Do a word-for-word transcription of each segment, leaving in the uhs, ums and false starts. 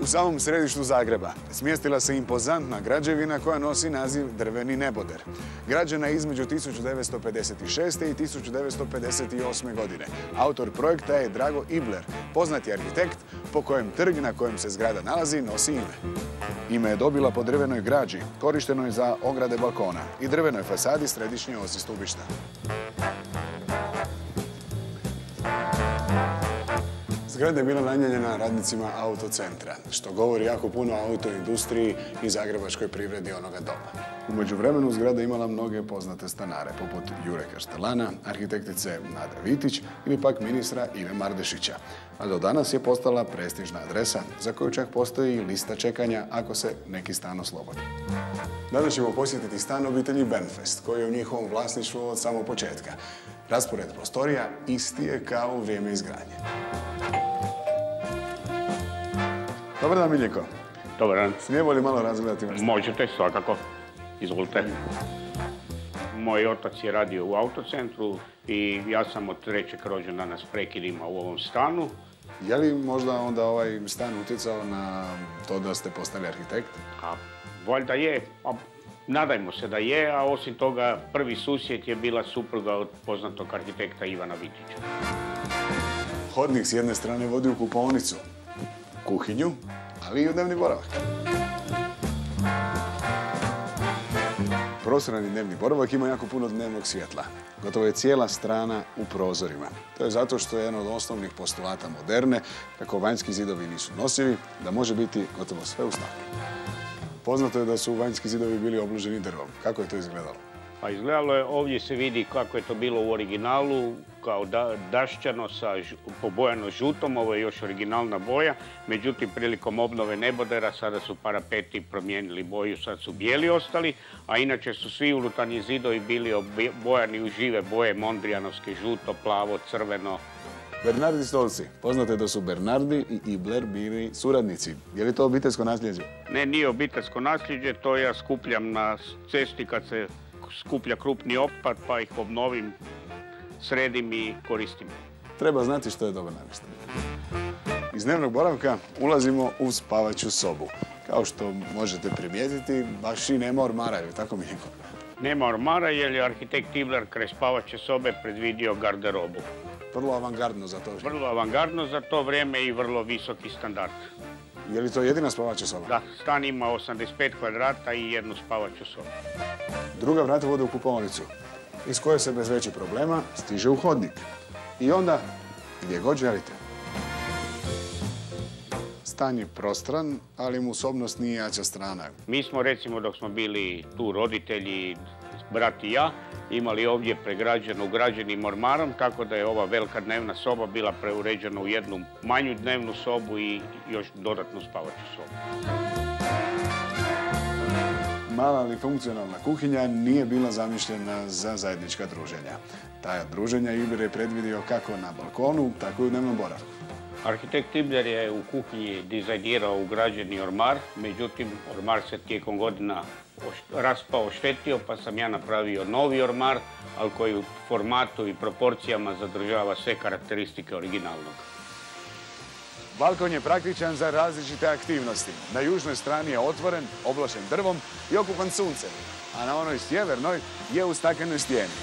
U samom središtu Zagreba smjestila se impozantna građevina koja nosi naziv Drveni neboder. Građena je između tisuću devetsto pedeset šeste. i tisuću devetsto pedeset osme. godine. Autor projekta je Drago Ibler, poznati arhitekt po kojem trg na kojem se zgrada nalazi nosi ime. Ime je dobila po drvenoj građi, korištenoj za ograde balkona i drvenoj fasadi središnje osi stubišta. Zgrada je bila namijenjena radnicima autocentra, što govori jako puno o autoindustriji i zagrebačkoj privredi onoga doba. U međuvremenu zgrada imala mnoge poznate stanare, poput Jure Kaštelana, arhitektice Nade Vitić ili pak ministra Ive Mardešića. A do danas je postala prestižna adresa za koju čak postoji i lista čekanja ako se neki stan oslobodi. Danas ćemo posjetiti stan obitelji Bernfest, koji je u njihovom vlasništvu od samog početka. Raspored prostorija isti je kao u vrijeme izgradnje. Dobar dan, Miljenko. Dobar dan. Smijemo li malo razgledati vas? Možete, svakako. Izvolite. Moj otac je radio u autocentru i ja sam od trećeg rođendana s prekidima u ovom stanu. Je li možda onda ovaj stan utjecao na to da ste postali arhitekt? A, valjda je. A, nadajmo se da je, a osim toga prvi susjed je bila supruga od poznatog arhitekta Ivana Vitića. Hodnik s jedne strane vodi u kupaonicu, kuhinju, ali i u dnevni boravak. Prostorni dnevni boravak ima jako puno dnevnog svjetla. Gotovo je cijela strana u prozorima. To je zato što je jedan od osnovnih postulata moderne, kako vanjski zidovi nisu nosivi, da može biti gotovo sve u stanu. Poznato je da su vanjski zidovi bili obloženi drvom. Kako je to izgledalo? Pa izgledalo je, ovdje se vidi kako je to bilo u originalu, kao da, dašćano sa pobojano žutom, ovo je još originalna boja. Međutim, prilikom obnove nebodera sada su parapeti promijenili boju, sad su bijeli ostali, a inače su svi unutarnji zidovi bili obojani u žive boje, mondrijanovske, žuto, plavo, crveno. Bernardi stolci. Poznato je da su Bernardi i Ibler bili suradnici. Je li to obiteljsko nasljeđe? Ne, nije obiteljsko nasljeđe, to ja skupljam na cesti kad se skuplja krupni otpad, pa ih obnovim, sredim i koristim. Treba znati što je dobar namještaj. Iz dnevnog boravka ulazimo u spavaću sobu. Kao što možete primijetiti, baš i nema ormara, je li tako, Miljenko? Nema ormara jer je arhitekt Ibler kraj spavaće sobe predvidio garderobu. Vrlo avangardno za to vrijeme. Vrlo avangardno za to vrijeme i vrlo visoki standard. Je li to jedina spavaća soba? Da, stan ima osamdeset pet kvadrata i jednu spavaću sobu. Druga vrata vode u kupaonicu, iz koje se bez većih problema stiže u hodnik. I onda, gdje god želite. Stan je prostran, ali mu osobnost nije jača strana. Mi smo, recimo, dok smo bili tu roditelji, brat i ja, imali ovdje pregrađenu ugrađenim ormarom, tako da je ova velika dnevna soba bila preuređena u jednu manju dnevnu sobu i još dodatnu spavaću sobu. Mala ali funkcionalna kuhinja nije bila zamišljena za zajednička druženja. Ta druženja Ibler je predvidio kako na balkonu, tako i u dnevnom boravku. Arhitekt Ibler je u kuhinji dizajnirao ugrađeni ormar, međutim ormar se tijekom godina raspao, oštetio, pa sam ja napravio novi ormar, ali koji u formatu i proporcijama zadržava sve karakteristike originalnog. Balkon je praktičan za različite aktivnosti. Na južnoj strani je otvoren, oblošen drvom i okupan suncem, a na onoj sjevernoj je u staklenoj stijeni.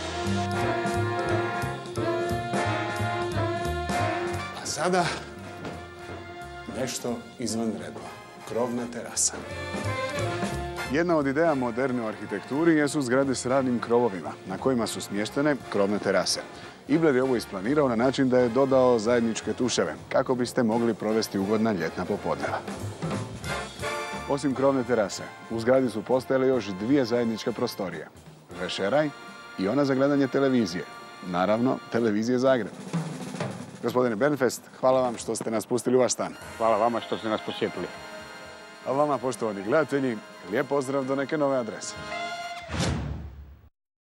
A sada nešto izvanredno. Krovna terasa. Jedna od ideja moderne u arhitekturi jesu zgrade s ravnim krovovima, na kojima su smještene krovne terase. Ibler je ovo isplanirao na način da je dodao zajedničke tuševe, kako biste mogli provesti ugodna ljetna popodneva. Osim krovne terase, u zgradi su postojale još dvije zajedničke prostorije. Vešeraj i ona za gledanje televizije. Naravno, televizije Zagreb. Gospodine Bernfest, hvala vam što ste nas pustili u vaš stan. Hvala vama što ste nas posjetili. A vama, poštovani gledatelji, lijep pozdrav do neke nove adrese.